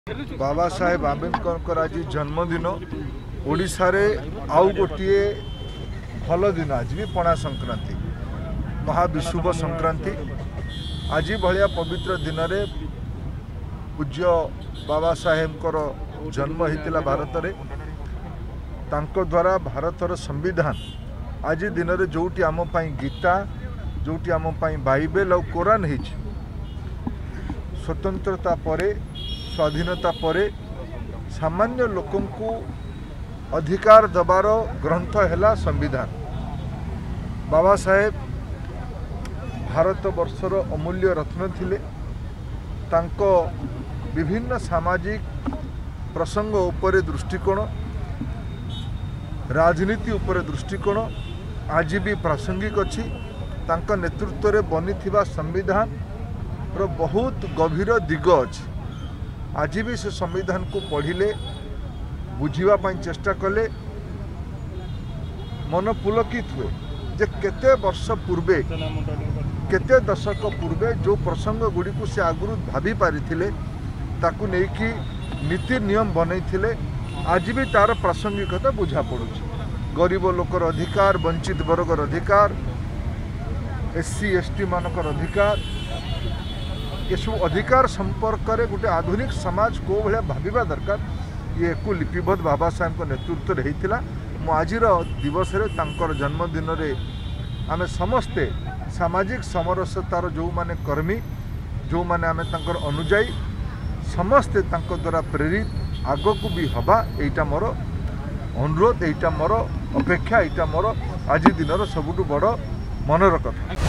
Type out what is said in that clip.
बाबा साहेब आंबेडकर आज जन्मदिन ओडिशा रे आउ गोटे भल दिन आज भी पणा संक्रांति महाविशुभ संक्रांति आज भाया पवित्र दिन में पूज्य बाबा साहेब जन्म होता भारत में तांको द्वारा भारतर संविधान आज दिन में जोटी आम गीता जोटी आम बाइबल और कुरान हो स्वतंत्रता परे स्वाधीनता परे सामान्य लोकं को अधिकार दबार ग्रंथ है संविधान। बाबा साहेब भारत वर्षर अमूल्य रत्न थिले। तांको विभिन्न सामाजिक प्रसंग उपरे दृष्टिकोण राजनीति उपरे दृष्टिकोण आज भी प्रासंगिक अच्छी। तांको नेतृत्व रे बनीथिबा संविधान रो बहुत गभीर दिग अच्छी। आज भी से संविधान को पढ़िले बुझीबा चेष्टा कले मन पुलकित हुए जे केते वर्ष पूर्वे केते दशक पूर्वे जो प्रसंग गुड़ी को से आगुरी भाभी पारिथिले ताकू नेकी नीति नियम बनैथिले आज भी तार प्रासंगिकता बुझा पड़ुछि। गरीब लोकर अधिकार वंचित वर्गर अधिकार एससी एसटी मानकर अधिकार ये सब अधिकार संपर्क में गोटे आधुनिक समाज को भाया भाविबा दरकार ये को लिपिबद्ध बाबा साहेब को नेतृत्व में होता। मु आज दिवस जन्मदिन रे आमे समस्ते सामाजिक समरसतार जो माने कर्मी जो माने आमे तांकर अनुयायी समस्ते तांको द्वारा प्रेरित आग को भी हवा एटा मोर अनुरोध एटा मोर अपेक्षा एटा मोर आज दिन सबुठु बड़ मनर कथा।